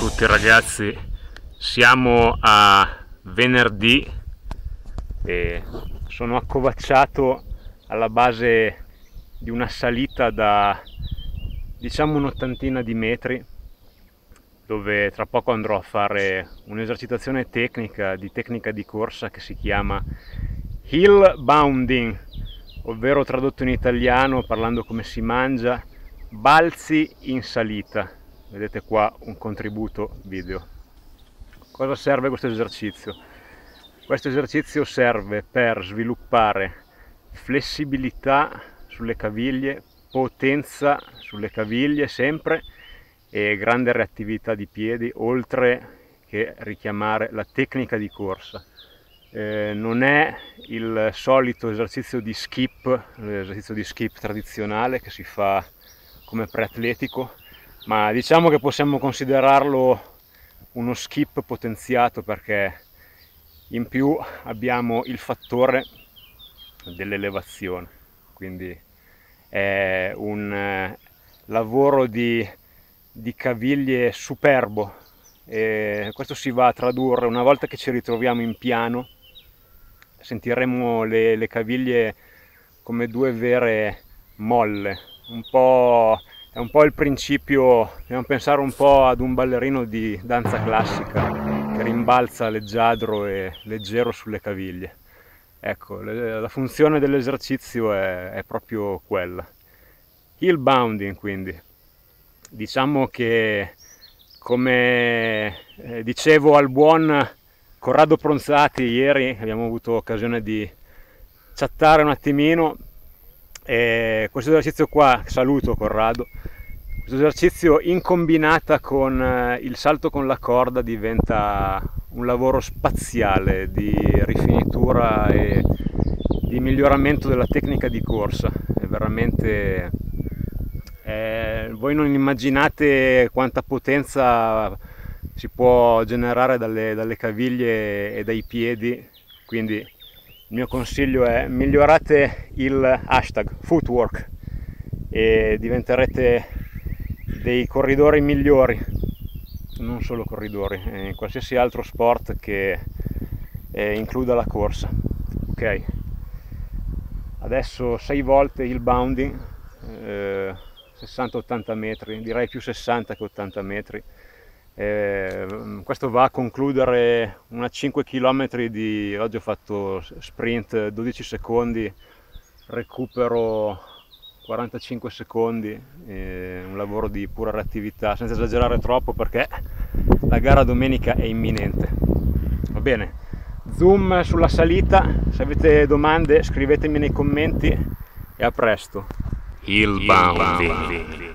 tutti ragazzi, siamo a venerdì e sono accovacciato alla base di una salita da diciamo un'ottantina di metri, dove tra poco andrò a fare un'esercitazione tecnica di corsa che si chiama hill bounding, ovvero tradotto in italiano, parlando come si mangia, balzi in salita. Vedete qua un contributo video. Cosa serve questo esercizio? Questo esercizio serve per sviluppare flessibilità sulle caviglie, potenza sulle caviglie sempre e grande reattività di piedi, oltre che richiamare la tecnica di corsa. Non è il solito esercizio di skip, l'esercizio di skip tradizionale che si fa come preatletico, ma diciamo che possiamo considerarlo uno skip potenziato, perché in più abbiamo il fattore dell'elevazione, quindi è un lavoro di caviglie superbo, e questo si va a tradurre una volta che ci ritroviamo in piano. Sentiremo le caviglie come due vere molle, è un po' il principio, dobbiamo pensare un po' ad un ballerino di danza classica che rimbalza leggiadro e leggero sulle caviglie. Ecco, la funzione dell'esercizio è proprio quella. Hill bounding, quindi. Diciamo che, come dicevo al buon Corrado Pronzati ieri, abbiamo avuto occasione di chattare un attimino, e questo esercizio qua, saluto Corrado, questo esercizio in combinata con il salto con la corda diventa un lavoro spaziale di rifinitura e di miglioramento della tecnica di corsa. È veramente, voi non immaginate quanta potenza si può generare dalle caviglie e dai piedi, quindi il mio consiglio è: migliorate il hashtag footwork e diventerete dei corridori migliori, non solo corridori, in qualsiasi altro sport che includa la corsa. Ok, adesso 6 volte hill bounding, 60-80 metri, direi più 60 che 80 metri. Questo va a concludere una 5 km di, oggi ho fatto sprint 12 secondi, recupero 45 secondi, un lavoro di pura reattività, senza esagerare troppo perché la gara domenica è imminente. Va bene, zoom sulla salita, se avete domande scrivetemi nei commenti e a presto. Hill bounding.